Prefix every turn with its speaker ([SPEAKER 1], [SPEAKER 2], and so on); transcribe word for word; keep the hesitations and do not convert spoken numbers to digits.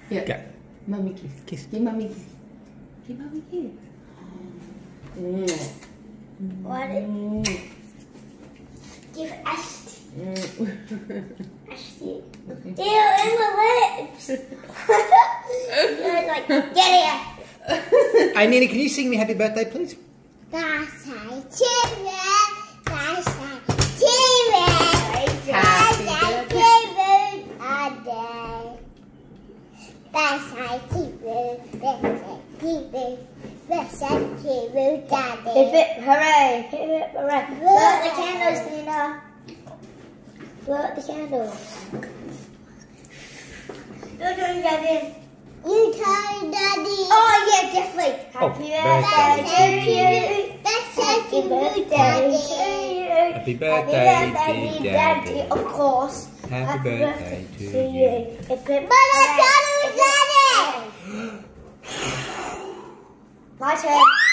[SPEAKER 1] Yeah.
[SPEAKER 2] Go.
[SPEAKER 1] Mummy kiss.
[SPEAKER 2] Kiss.
[SPEAKER 1] Give mummy kiss. Give mummy kiss. Mm.
[SPEAKER 3] What?
[SPEAKER 1] Mm.
[SPEAKER 3] Give Ashley.
[SPEAKER 1] Mm.
[SPEAKER 3] Ashley. Ew, in my lips. You're like, get here.
[SPEAKER 2] Hey, Nina, can you sing me happy birthday, please?
[SPEAKER 3] That's a children. That's a children.
[SPEAKER 1] Happy birthday.
[SPEAKER 3] That's a children. That's a children. Hip hip hooray. Hip hip hooray. Blow out the candles, Nina. Blow out the candles. You're doing Daddy. You tell Daddy. Oh yeah, definitely. Happy
[SPEAKER 2] birthday
[SPEAKER 3] birthday to you. Happy birthday to you.
[SPEAKER 2] Happy birthday,
[SPEAKER 3] to
[SPEAKER 2] dear Daddy.
[SPEAKER 3] Of course.
[SPEAKER 2] Happy birthday to you.
[SPEAKER 3] Hip hip hooray. My turn.